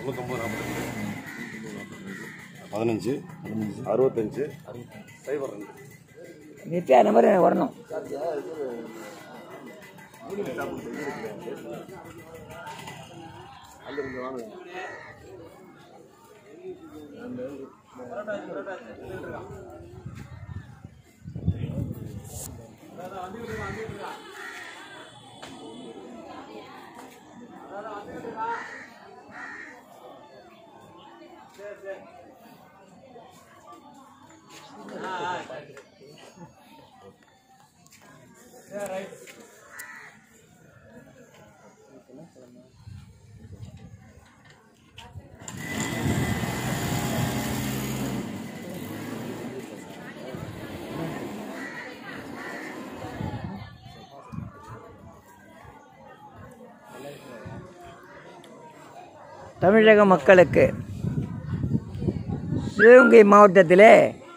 15 65 02 Nithya number வரணும். தமிழக மக்களுக்கு சிவகங்கை மாவட்டத்திலே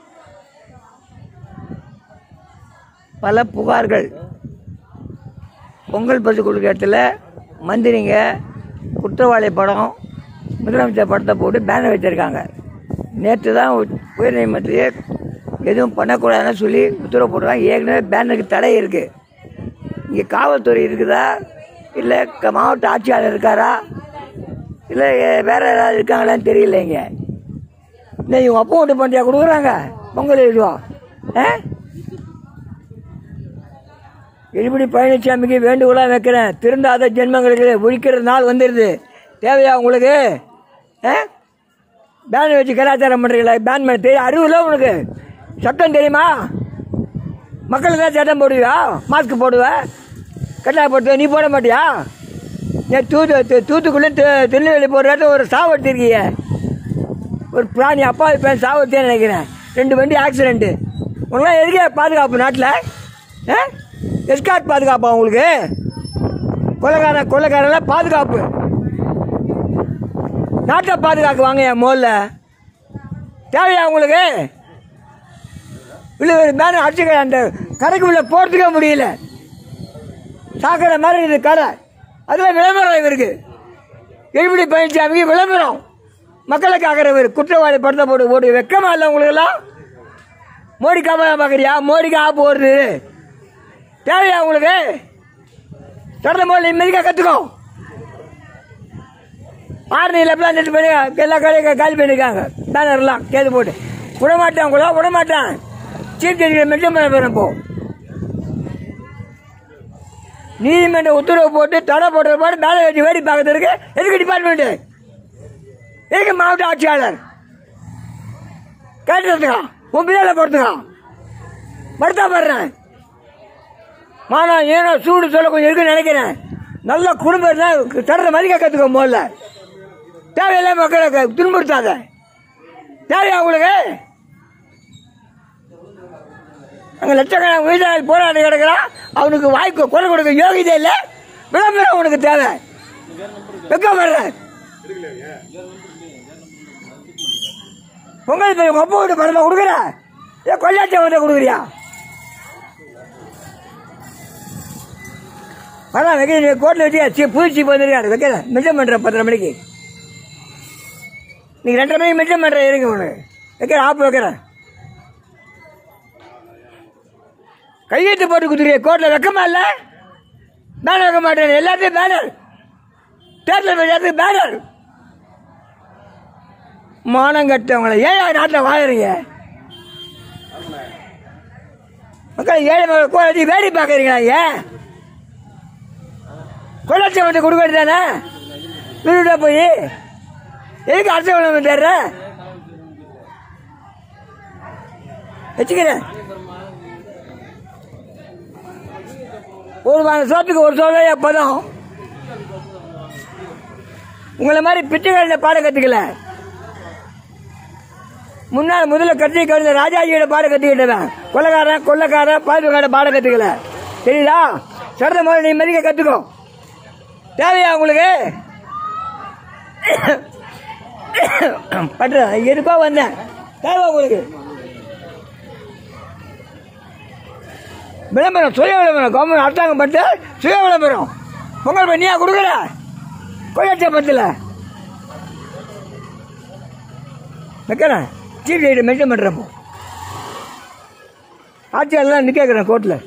பல புகார்கள். பொங்கல் பரிசு கொடுக்குற இடத்துல மந்திரிங்க குற்றவாளி படம் முதலமைச்சர் படத்தை போட்டு பேனர் வச்சுருக்காங்க. நேற்று தான் உயர்நீதிமன்றத்திலே எதுவும் பண்ணக்கூடாதுன்னு சொல்லி உத்தரவு போட்டுருக்காங்க. ஏற்கனவே பேனருக்கு தடை இருக்குது. இங்கே காவல்துறை இருக்குதா, இல்லை மாவட்ட ஆட்சியாளர் இருக்காரா, இல்லை வேறு ஏதாவது இருக்காங்களான்னு தெரியலைங்க. இன்னும் இவங்க அப்போ ஓட்டு பண்டிகை கொடுக்குறாங்க. பொங்கல் எழுதுவோம். எடப்பாடி பழனிசாமிக்கு வேண்டுகோளாக வைக்கிறேன். திருந்தாத ஜென்மங்களுக்கு ஒழிக்கிற நாள் வந்துடுது. தேவையா உங்களுக்கு? பேன் வச்சு கலாச்சாரம் பண்ணுறீங்களா? பேன் பண்ண தெரியும், அறிவுல உனக்கு சட்டம் தெரியுமா? மக்களுக்கு தான் சட்டம் போடுவியா? மாஸ்க் போடுவேன், கட்டாய போடுவேன், நீ போட மாட்டியா? தூத்துக்குள்ளே திருநெல்வேலி போடுற இடத்துல ஒரு சாவடிச்சிருக்கீங்க. ஒரு பிராணி அப்பா இப்போ சாவடிச்சேன்னு நினைக்கிறேன். 2 வண்டி ஆக்சிடென்ட்டு. உங்களாம் எதுக்கே பாதுகாப்பு நாட்டில்? எஸ்கார்ட் பாதுகாப்பா உங்களுக்கு? கொள்ளைக்காரெல்லாம் பாதுகாப்பு. நாட்டை பாதுகாக்குவாங்க என் முதல்ல. தேவையா உங்களுக்கு? இல்லை மேலே அடிச்சுக்க, அந்த கடைக்கு உள்ள போகிறதுக்கே முடியல. சாக்கடை மாதிரி இது கடை. அதில் விளம்பரம் இவருக்கு. எடப்பாடி பழனிசாமிக்கு விளம்பரம். மக்களுக்காகிறவர் குற்றவாளி படத்தை போட்டு வெக்கமா இல்லை உங்களுக்கெல்லாம்? மோடி காப்பா பார்க்குறியா? மோடிக்கு ஆப்பு வருது. தேவையா உங்களுக்கு? தொடர்ந்து போல இம்மதிக்காக கற்றுக்கோ. ஆர்னியில் எப்பலாம் செட்டு பண்ணி எல்லா கடையும் காலி பண்ணியிருக்காங்க. பேனர்லாம் கேது போட்டு விடமாட்டான் கூட விடமாட்டான். சீஃப் ஜஸ்டிஸ் மென்ஷன் பண்ண போகிறேன். இப்போ நீதிமன்ற உத்தரவு போட்டு தடை போட்டு போட்டு மேலே வச்சு வேடி பார்க்கறதுக்கு எதுக்கு டிபார்ட்மெண்ட்டு? எதுக்கு மாவட்ட ஆட்சியாளர் கேட்டுறதுக்கா? உன் பிள்ளைல போகிறதுக்கா? மறுத்தா படுறேன். மானம் ஏனோ சூடு சொல்ல கொஞ்சம் இருக்குன்னு நினைக்கிறேன். நல்ல குடும்பம் தான் தரத்தை மதிக்க கற்றுக்கோ. முதல்ல தேவையில்லை மக்களை துன்புறுத்தாத. தேவையா உங்களுக்கு? அங்கே லட்சக்கணக்கான உயிரிழப்பு போராடி கிடக்கிறான். அவனுக்கு வாய்ப்பு குரல் கொடுக்க யோகிதே இல்லை. விளம்பரம் உனக்கு தேவை. வெக்கப்படுற பொங்கல் போய் ஒப்ப விட்டு படமா கொடுக்குற? ஏன் கொள்ளாட்சி வந்து கொடுக்குறியா? அதான் வைக்க கோர்ட்டில் வச்சு புதுச்சி வந்துருக்காரு. வைக்கிறேன் மிச்சம் பண்ணுறேன் 10:30 மணிக்கு. நீங்கள் 2:30 மணிக்கு மிச்சம் பண்ணுறேன். இருங்க உனக்கு வைக்கிறேன். ஆப்பு வைக்கிறேன். கையெழுத்து போட்டு கொடுத்துருக்க கோர்ட்டில் வைக்கமா இல்லை? பேனர் வைக்க மாட்டேன். எல்லாத்தையும் பேனர். தேர்தல் எல்லாத்துக்கும் பேனர். மானம் கட்டவங்களை ஏன் நாட்டில் வாழறீங்க? மக்கள் ஏழை மக்கள் கோலத்தி வேடி பார்க்குறீங்களா? ஏன் கொள்ளாட்சி வந்து கொடுக்க வேண்டியதானே? வீடு போய் எதுக்கு அரசு தேர்ற வச்சுக்கிறேன். ஒரு சோத்துக்கு ஒரு சோழ எப்போதும் உங்களை மாதிரி பிச்சைக்காரன பாடம் கற்றுக்கல. முன்னாள் முதல்ல கட்சி ராஜாஜியோட பாடம் கற்றுக்கிட்டவன். கொள்ளைக்காரன் பாதுகார பாடம் கற்றுக்கல. சரிதா? சரத முதல்ல நீ மதிக்க கற்றுக்கோ. தேவையா உங்களுக்கு? பண்ற எதுக்கோ வந்தேன். தேவை உங்களுக்கு? விளம்பரம், சுய விளம்பரம். கவர்மெண்ட் அரசாங்கம் பண்ணிட்டு சுய விளம்பரம். பொங்கல் பண்ணியா கொடுக்குற? கொள்ளாட்சி பத்தில் வைக்கிறேன், சீஃப் ஜஸ்டிஸ் மென்ஷன் பண்ணுறப்போ ஆட்சியாளர்லாம் நிற்க கேட்குறேன் கோர்ட்டில்.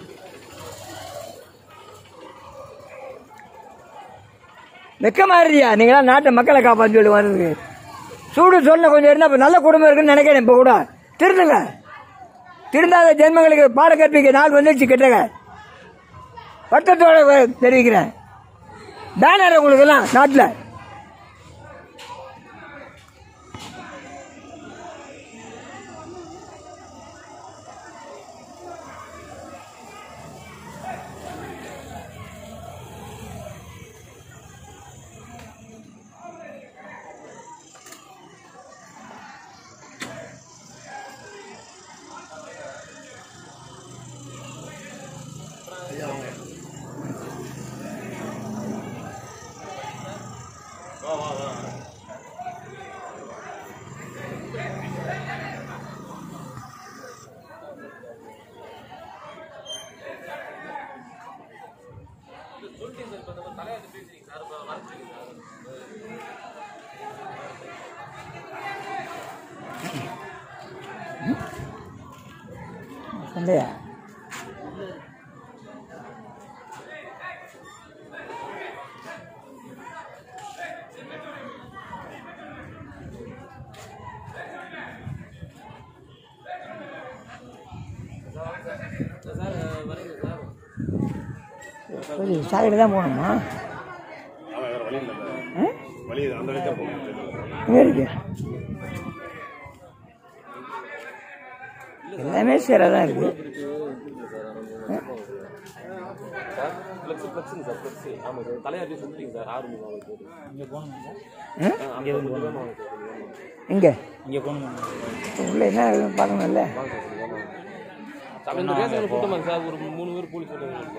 வெக்க மாதிரியா நீங்களாம் நாட்டை மக்களை காப்பாற்றி சொல்லி வர்றதுக்கு? சூடு சொன்ன கொஞ்சம் இருந்தால் இப்போ நல்ல குடும்பம் இருக்குன்னு நினைக்கிறேன். இப்போ கூட திருந்துங்க, திருந்தாத ஜென்மங்களுக்கு பாட கற்பிக்க நாள் வந்துச்சு. கிட்டங்க வருத்தத்தோட தெரிவிக்கிறேன். பேனர் உங்களுக்கு எல்லாம் நாட்டில் சண்டையா? சரி, சாக்கடை தான் போகணுமா? எங்கே இருக்கு? எல்லாமே சேராக தான் இருக்கு. இங்கே உள்ள என்ன பார்க்கணும்ல? ஒரு 3 பேர் போலீஸ்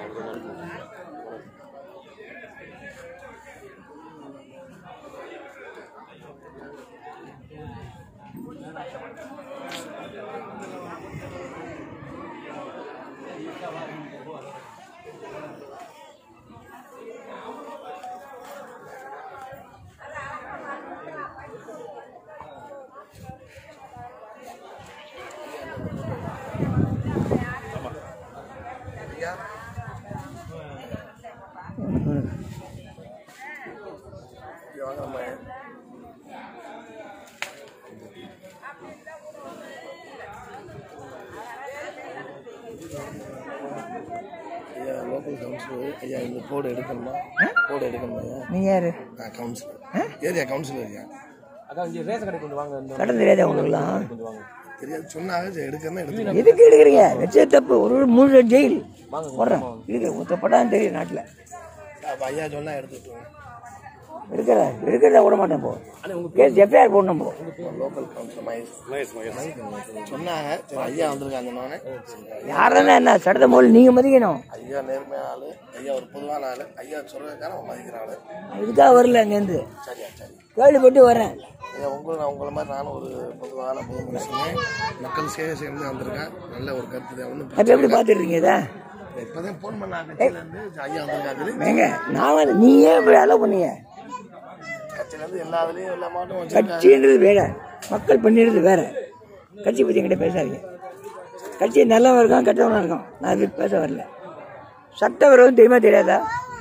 லோக்கல் கவுன்சிலர் ஐயா, இந்த போர்டு எடுக்கணுமா? போர்டு எடுக்கணுமா ஐயா? நீ யாரு? கவுன்சிலர், ஏரியா கவுன்சிலர் ஐயா. அதான் இங்கே ரேஷன் கடை கொஞ்சம் வாங்க. கடன் தெரியாதா உங்களுக்குலாம்? கொஞ்சம் வாங்க. தெரியாது, சொன்னாங்க எடுக்கணும் எடுத்து. எதுக்கு எடுக்கிறீங்க? வச்சே தப்பு. ஒரு 3 ஜெயில் போடுறேன். இருக்கு ஊற்றப்படான்னு தெரியும் நாட்டில். ஐயா சொன்னா எடுத்துட்டு எடுக்கிறத விட மாட்டேன். போ கேஸ் எஃப்ஐஆர் போடணும். போ லோக்கல் கவுன்சிலர் மகேஷ் சொன்னாங்க. சரி ஐயா வந்திருக்காங்க. யாருன்னா என்ன சட்டத்தை போல நீங்கள் மதிக்கணும். ஐயா நேர்மையான ஆளு, ஐயா ஒரு பொதுவான ஆளு, ஐயா சொல்றதுக்கான மதிக்கிற ஆளு. இதுக்காக வரல அங்கேருந்து. சரியா சரி கேள்விப்பட்டு வரேன். ஐயா உங்களை மாதிரி நானும் ஒரு பொதுவான பொது மனுஷன், மக்கள் சேவை செய்யணும் வந்திருக்கேன். நல்ல ஒரு கருத்து தான். ஒன்றும் அப்போ எப்படி பார்த்துருக்கீங்க இதை? இப்போதான் ஃபோன் பண்ணாங்க கட்சியிலேருந்து. ஐயா வந்திருக்காரு. ஏங்க நான் வந்து நீ ஏன் இப்படி அலோவ் பண்ணீங்க? கட்சியிலேருந்து எல்லா இதுலேயும் எல்லா மாவட்டம் கட்சின்றது வேற, மக்கள் பண்ணிடுறது வேற. கட்சி பற்றி என்கிட்ட பேசாதீங்க. கட்சி நல்லவன் இருக்கான், கெட்டவனாக இருக்கான். நான் இதுக்கு பேச வரல. சட்ட விரோதம் தெரியுமா தெரியாதா?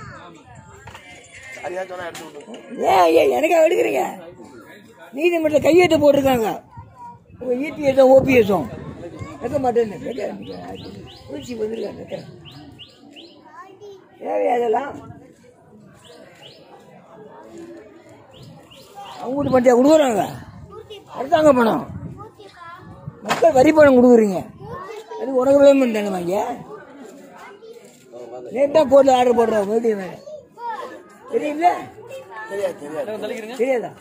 ஐயா சொன்னா எடுத்து விட்டு. ஏன் ஐயா எனக்காக எடுக்கிறீங்க? நீதிமன்றத்தில் கையெழுத்து போட்டிருக்காங்க. உங்கள் இபிஎஸும் ஓபிஎஸும் வைக்க மாட்டேன்னு பூச்சி வந்துருக்காங்க. தேவையா அதெல்லாம்? அவங்க வீட்டு பட்டியா கொடுக்குறாங்க. அடுத்தாங்க பணம், மக்கள் வரி பணம் கொடுக்குறீங்க. அது உனக்கு பேமெண்ட் தானே வாங்க. நேற்று கோர்ட்டில் ஆர்டர் போடுறோம். மறுபடியும் வேறு தெரியுங்களா? தெரியாதா?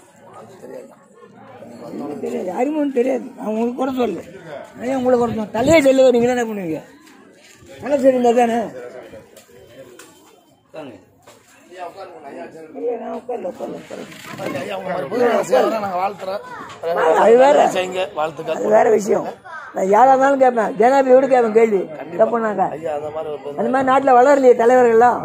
தெரியாது, அறிமுகம் தெரியாது. நான் உங்களுக்கு குறை சொல்லு. நான் உங்களை குறை சொல்ல தலையே செல்லுவ. நீங்கள் என்ன பண்ணுவீங்க? நல்லா சரிந்தா தானே? அது வேற விஷயம். நான் யாரா இருந்தாலும் கேட்பேன். ஜனாதிபதியோடு கேட்பேன் கேள்வி. தப்புனாங்க அந்த மாதிரி நாட்டில் வளரலையே தலைவர்கள்லாம்.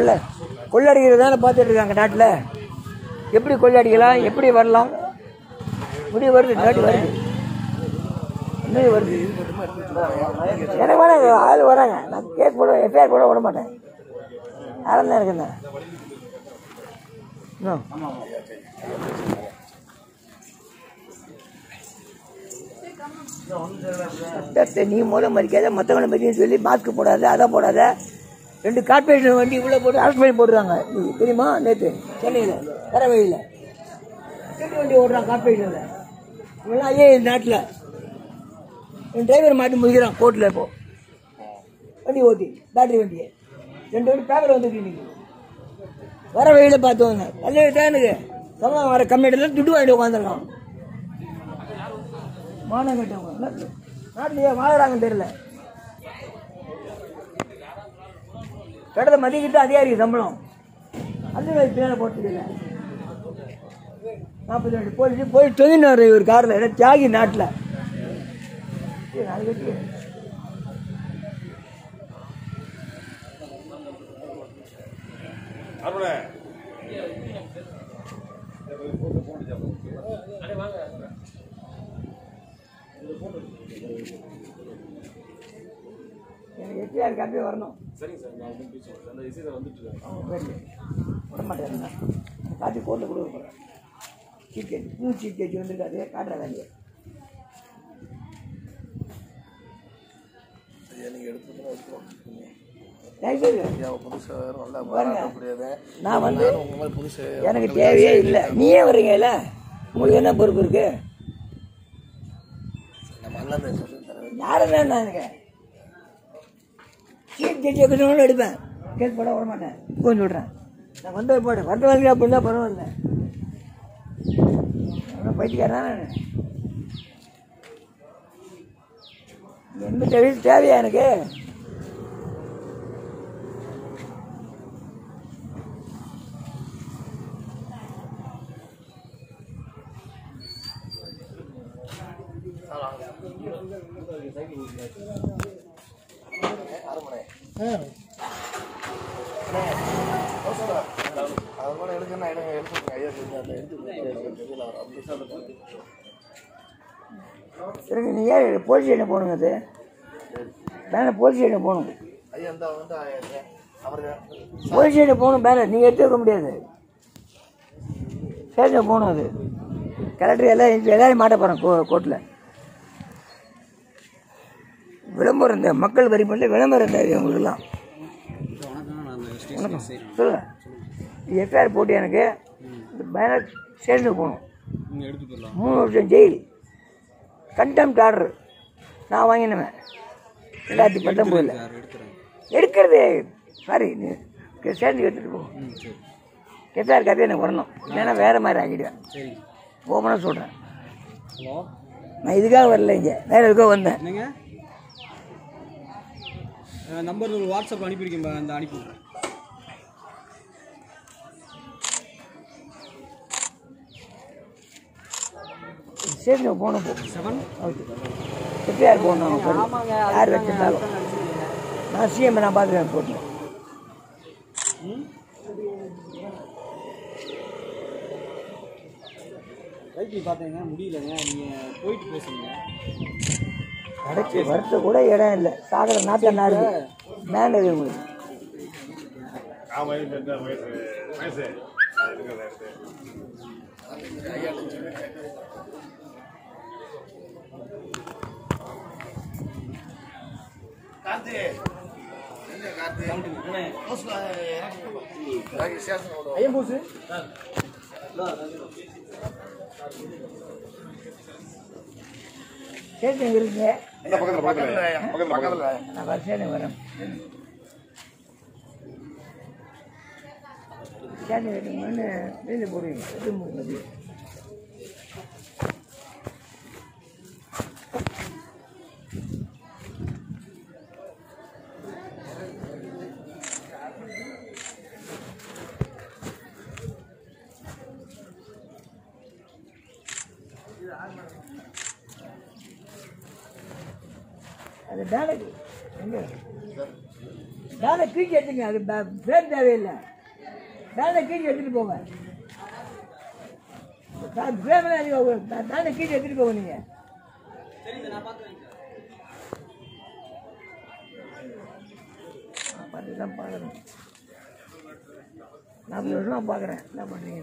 கொள்ளடிக்கிறது தானே பார்த்துட்டு இருக்காங்க நாட்டில். எப்படி கொள்ளடிக்கலாம், எப்படி வரலாம்? இப்படி வருது நாட்டி வருது இன்னும் வருது எனக்கு வேணாங்க ஆள் வராங்க நான் கேஸ் போட எஃப்ஐஆர் போட விட மாட்டேன் யாரும் தான் இருக்குண்ணா இன்னும் சட்டத்தை நீ மூலம் மதிக்காத மற்றவங்களை மதியும் சொல்லி மாஸ்க் போடாத அதை போடாத 2 கார்பரேஷன் வண்டி உள்ள போட்டு அரசு பண்ணி போடுறாங்க தெரியுமா நேற்று சென்னையில் கரவழியில் செட்டு வண்டி ஓடுறான் கார்பரேஷனில் இவெல்லாம் ஐயே நாட்டில் என் டிரைவர் மாட்டி முடிக்கிறான் கோர்ட்டில் இப்போ வண்டி ஓட்டி பேட்டரி வண்டியை 2 வண்டி பேப்பர் வந்துட்டு இன்னைக்கு வர வழியில் பார்த்தவங்க நல்ல டைனுக்கு தமிழகம் வர கம்யூனிட்டியில் துட்டு வாங்கிட்டு உட்காந்துருக்கான் மானம் கட்டவங்க நாட்டிலேயே வாழறாங்கன்னு தெரியல கடத்தை மதிக்கிட்டு அதிகாரிக்கு சம்பளம் அது பின்னால போட்டு 42 போலீஸ் போய் தொங்கினார் இவர் காரில் தியாகி நாட்டில் எனக்கு எஃப்ஐஆர் காப்பி வரணும் சரிங்க சார் நான் வந்து பேசுகிறேன் அந்த இசை வந்துட்டு விட மாட்டேன் காப்பி கோர்ட்டில் கொடுக்க போகிறேன் சீட் கேஜி பூ சீட் கேஜி வந்துருக்காது காட்டுற வேலையை நீங்கள் எடுத்துக்கணும் நான் வந்து எனக்கு தேவையே இல்லை நீயே வர்றீங்கல்ல உங்களுக்கு என்ன பொறுப்பு இருக்கு யாருமே எனக்கு சீட் ஜட்ஜி எப்படி எடுப்பேன் கேஸ் போட விட மாட்டேன் கொஞ்சம் சொல்கிறேன் நான் வந்து போட்டேன் வரட்டு வந்து அப்படின்னா பரவாயில்ல பைத்தியக்காரன் நான் என்ன தேவையா எனக்கு சரிங்க நீ ஏன் போலீஸ் ஸ்டேஷன் போகணுங்க அது வேணாம் போலீஸ் ஸ்டேஷன் போகணும் போலீஸ் ஸ்டேஷன் போகணும் வேணாம் நீங்கள் எடுத்து வைக்க முடியாது ஸ்டேஷன் போகணும் அது கலெக்டர் எல்லாரையும் மாட்ட போகிறேன் கோர்ட்டில் விளம்பரம் இந்த மக்கள் வரி பண்ணி விளம்பரம் தெரியும் உங்களுக்குலாம் சொல்லுங்க எஃப்ஐஆர் போட்டு எனக்கு பேனர் ஸ்டேஷனுக்கு போகணும் 3 வருஷம் ஜெயில் கண்டெம்ட் ஆர்டர் நான் வாங்கினேன் 2019 எடுக்கிறது சாரி நீ ஸ்டேஷனுக்கு எடுத்துகிட்டு போ எஃப்ஐஆர் காப்பி எனக்கு வரணும் இல்லைன்னா வேறு மாதிரி ஆகிடுவேன் ஓப்பனாக சொல்கிறேன் நான் இதுக்காக வரல இங்கே வேறு எதுக்காக வந்தேன் நம்பர் வாட்ஸ்அப் அனுப்பியிருக்கேன் அந்த அனுப்பி விட்றேன் ஸ்டேஷனுக்கு போகணும் 7 ஓகே எஃப்ஐஆர் போகணும் யார் வச்சிருந்தாலும் நான் சிஎம் நான் பார்த்துக்கிறேன் போட்டு ரைட்டு பார்த்தீங்க முடியலங்க நீங்கள் போயிட்டு பேசுங்க கடைக்கு வரத்து கூட இடம் இல்லை சாகர நாட்டில் நாடு மேலே உங்களுக்கு ஐயம்பூசு ஸ்டேஷன் இருக்குங்க நான் ஸ்டேஷனுக்கு வரேன் ஸ்டேஷன் இருக்குன்னு வெளியில் போடுவீங்க அது பேனக்கு எங்கே பேனை கீழ்ச்சி எடுத்துங்க அது பேர் தேவையில்லை பேனை கீழ்ச்சி எடுத்துகிட்டு போங்க தானே கீழே எடுத்துட்டு போக நீங்க. பார்த்துதான் பார்க்குறேன். 40 வருஷமா பார்க்குறேன். என்ன பண்ணுறீங்க?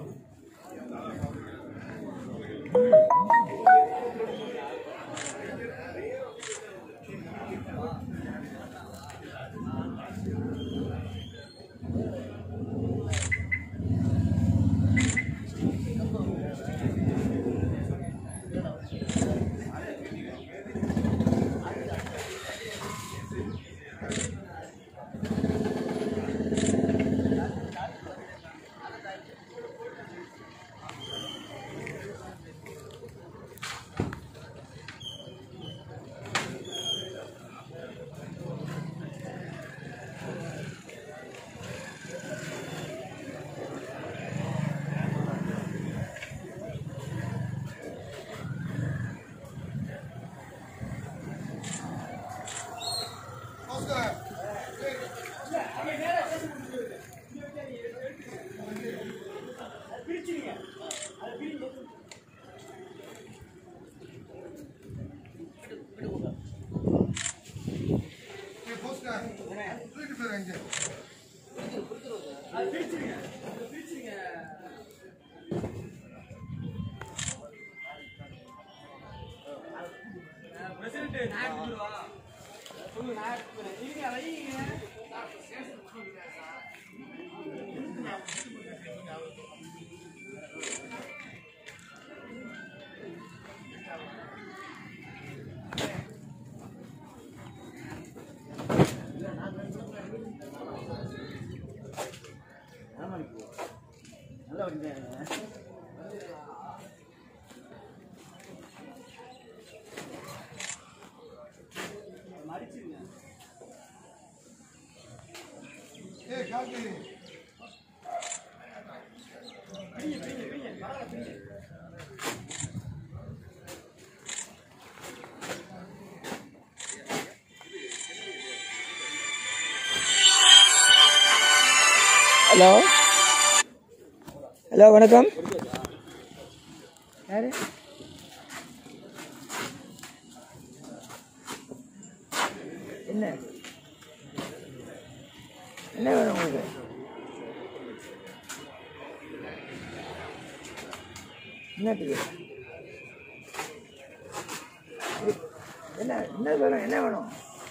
ஹலோ ஹலோ வணக்கம். யாரு? என்ன என்ன வேணும் உங்களுக்கு? என்னத்துக்கு? என்ன என்ன வேணும்? என்ன வேணும்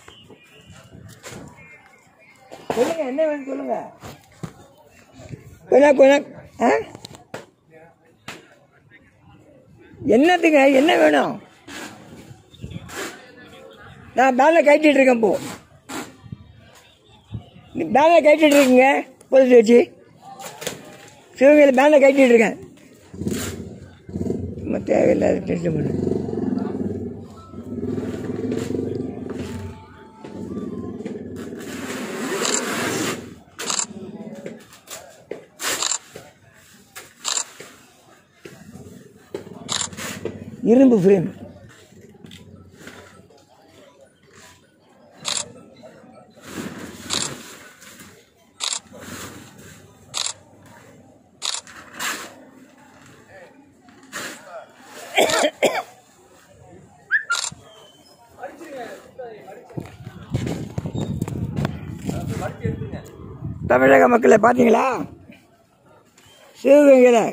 சொல்லுங்க. என்ன வேணும் சொல்லுங்க. என்னத்துங்க? என்ன வேணும்? நான் பேனர் கட்டிட்டு இருக்கேன். இப்போ பேனர் கட்டிட்டு இருக்கீங்க. பொழுது வச்சு சிவகையில் பேனர் கட்டிட்டு இருக்கேன். தேவையில்லாத டென்ஷன் பண்ணு. இரும்பு ஃப்ரேம். தமிழக மக்களை பார்த்தீங்களா? சிவகங்கையில்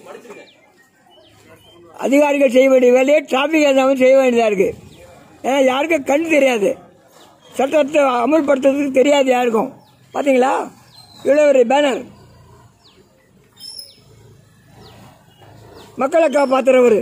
அதிகாரிகள் செய்ய வேண்டிய வேலையை டிராஃபிக் இருந்தாலும் செய்ய வேண்டியதாக இருக்குது. ஏன்னா யாருக்கும் கண் தெரியாது, சட்டத்தை அமல்படுத்துறதுக்கு தெரியாது யாருக்கும். பார்த்தீங்களா? இவ்வளோ ஒரு பேனர். மக்களை காப்பாற்றுறவர்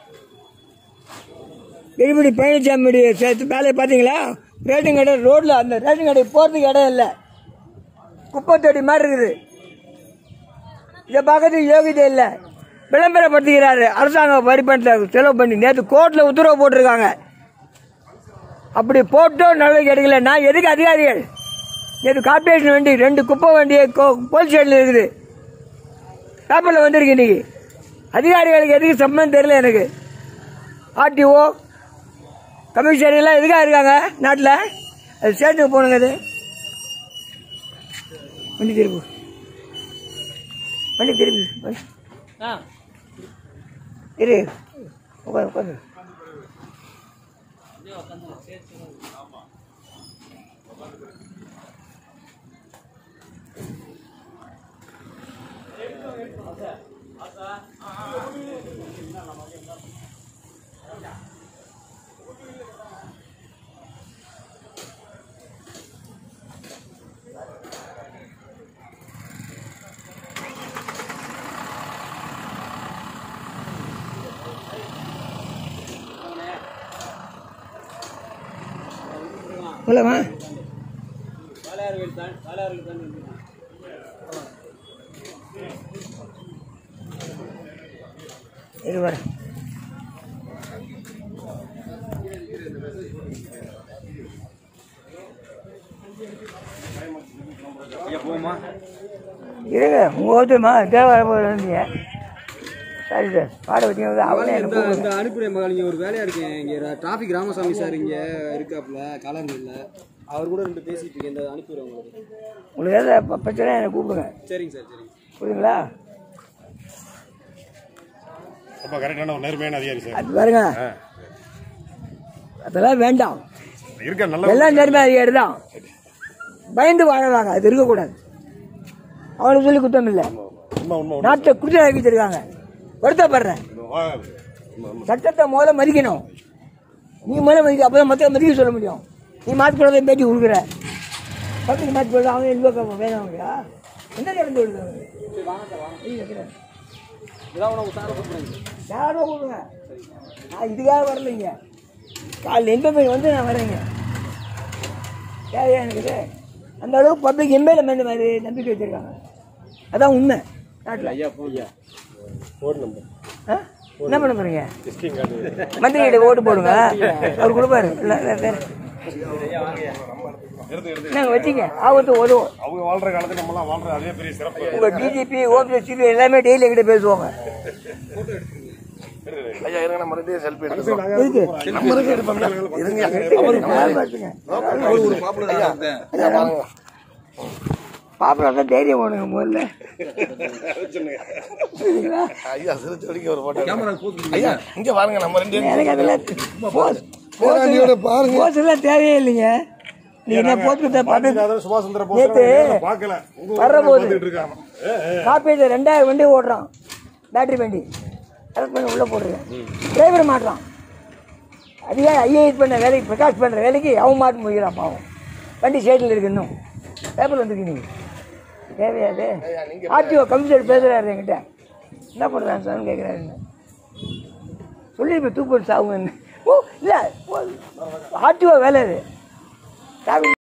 திருப்பதி பழனிசாமியுடைய சேர்த்து வேலையை பார்த்தீங்களா? ரேஷன் கடை ரோட்டில், அந்த ரேஷன் கடை போகிறதுக்கு இடம் இல்லை, குப்பை தொட்டி மாதிரி இருக்குது. இதை பார்க்கறதுக்கு யோகியதை இல்லை. விளம்பரப்படுத்துகிறாரு அரசாங்கம் வரி பணத்தை செலவு பண்ணி. நேற்று கோர்ட்டில் உத்தரவு போட்டிருக்காங்க. அப்படி போட்டோம் நடவடிக்கை எடுக்கல. நான் எதுக்கு அதிகாரிகள்? நேற்று கார்பரேஷன் வண்டி 2 குப்பை வண்டி போலீஸ் ஸ்டேஷனில் இருக்குது, பேப்பரில் வந்திருக்கு இன்னைக்கு. அதிகாரிகளுக்கு எதுக்கு சம்பந்தம் தெரியல எனக்கு. ஆர்டிஓ கமிஷனர் எல்லாம் எதுக்காக இருக்காங்க நாட்டில்? அது ஸ்டேஷனுக்கு போகணுங்க. அது வண்டி திருப்பி இரு உட்காந்து சொல்லமா இது வர இருங்க உங்கள் ஓட்டுமா தேவை இருந்தீங்க சரி சார் பாட வச்சுங்க அவனே இந்த அனுப்புகிறேன் மகள் இங்கே ஒரு வேலையாக இருக்கேன் இங்கே டிராஃபிக் ராமசாமி சார் இங்கே இருக்காப்புல காலாங்கல்ல அவர் கூட 2 பேசிட்டு இருக்கேன் இந்த அனுப்பிடுறேன் உங்களுக்கு ஏதாவது பிரச்சனை எனக்கு கூப்பிடுங்க சரிங்க சார் சரிங்க புரியுங்களா ரொம்ப கரெக்டான ஒரு நேர்மையான அதிகாரி சார் அது பாருங்க அதெல்லாம் வேண்டாம் இருக்க நல்ல எல்லாம் நேர்மை அதிகாரி தான் பயந்து வாழறாங்க அது இருக்கக்கூடாது அவனுக்கு சொல்லி குத்தம் இல்லை உண்மை உண்மை நாட்டை குடிச்சு ஆக்கி வச்சிருக்காங்க வருத்தப்படுறேன் சட்டத்தை முதல்ல மதிக்கணும் நீ முதல்ல மதிக்க அப்போ தான் மற்ற மதிக்க சொல்ல முடியும் நீ மாற்றி போடாத பேட்டி கொடுக்குற பக்கத்துக்கு மாற்றி போடுற அவங்க எதுவும் வேணாங்களா எந்த நேரம் சொல்லுங்க யாரோ கொடுங்க நான் இதுக்காக வரலைங்க காலையில் எம்பி வந்து நான் வரேங்க தேவையா எனக்கு அந்த அளவுக்கு பப்ளிக் எம்பேல இந்த மாதிரி நம்பிக்கை வச்சிருக்காங்க அதான் உண்மை நாட்டில் ஐயா போய்யா ஃபோன் நம்பர் என்ன பண்ண போறீங்க விசிட்டிங் கார்டு மந்திரிகிட்ட ஓட்டு போடுங்க அவர் கொடுப்பாரு நாங்கள் வச்சுங்க ஆபத்து உதவும் அவங்க வாழ்ற காலத்துல நம்மலாம் வாழ்ற அதே பெரிய சிறப்பு உங்க டிஜிபி ஓபிஎஸ் எல்லாமே டெய்லி எங்கிட்ட பேசுவாங்க ஐயா இருங்க நம்ம 2 செல்ஃபி இருக்கு எடுத்துக்கலாம் நம்பருக்கு எடுப்போம்ல இருங்க ஒரு பாப்புலர் ஐயா வாங்க பாப்பா தைரியம் போடுங்க முதல்ல ஐயா சிரிச்சு வடிக்க ஒரு போட்டோ ஐயா இங்க வாருங்க நம்ம 2 எனக்கு அதெல்லாம் போஸ்ட் தேவையே இல்லைங்க நீ என்ன போட்டு பார்த்து சுபாஷ் சந்திர நேற்று போஸ் பார்க்கல வர்றபோது இருக்காங்க காப்பீடு 2000 வண்டி ஓடுறான் பேட்டரி வண்டி அதை பண்ணி உள்ளே போடுறேன் டிரைவர் மாட்டுறான் அதுவே ஐஏஎஸ் பண்ண வேலைக்கு பிரகாஷ் பண்ணுற வேலைக்கு அவன் மாட்டு முடிக்கிறான் பாவம் வண்டி சைடில் இருக்கு இன்னும் பேப்பர் வந்துருக்கு நீங்கள் தேவையாது ஆர்டிஓ கமிஷனர் பேசுகிறாரு என்கிட்ட என்ன பண்ணுறாங்க சார்னு கேட்குறாரு சொல்லி இப்போ தூக்கு சாவுங்கன்னு ஓ இல்லை ஆர்டிஓ வேலை அது